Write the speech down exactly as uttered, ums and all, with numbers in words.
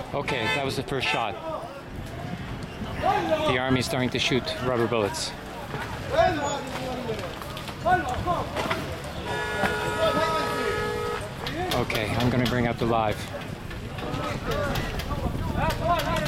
Okay, that was the first shot. The Army is starting to shoot rubber bullets. Okay, I'm going to bring up the live.